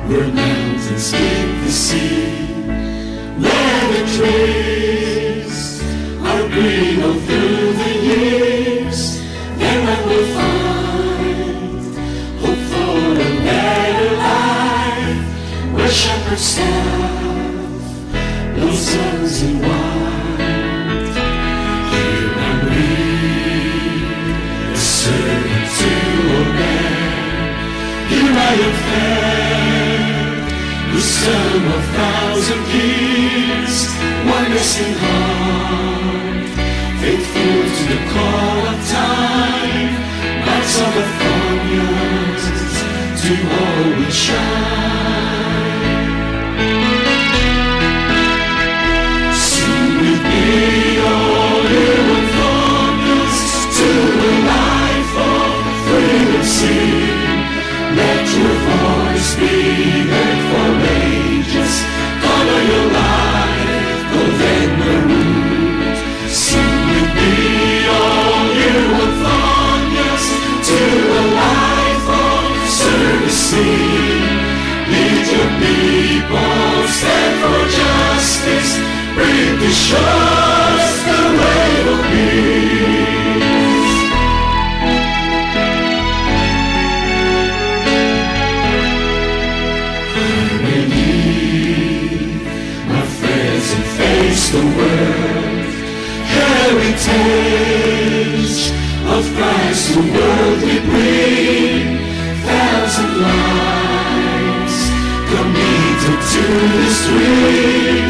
where mountains meet the sea, where the trees are green all through the years. There I will find hope for a better life, where shepherds have no sons in white. Here I read the servant to obey. Here I am fed the sum of 1,000 years, one missing heart, faithful to the call of time, marks of the farmyards to always shine. Sing with me, all you farmyards, to a life of freedom sing. Let your voice be heard for ages. Color your life, golden maroon. Sing with me, all you farmyards, to a life of service sing. Lead your people, stand for justice, bring to shores the way of peace. Face the world, heritage of Christ the world we bring. 1,000 lives committed to the stream.